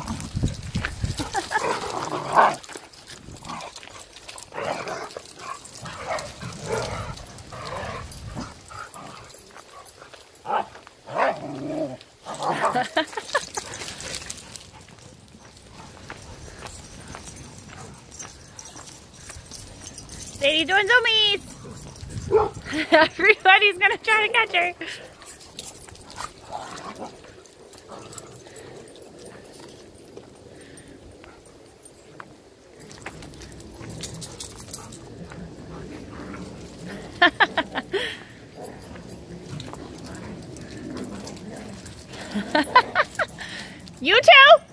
Sadie doing zoomies! Everybody's gonna try to catch her. You too?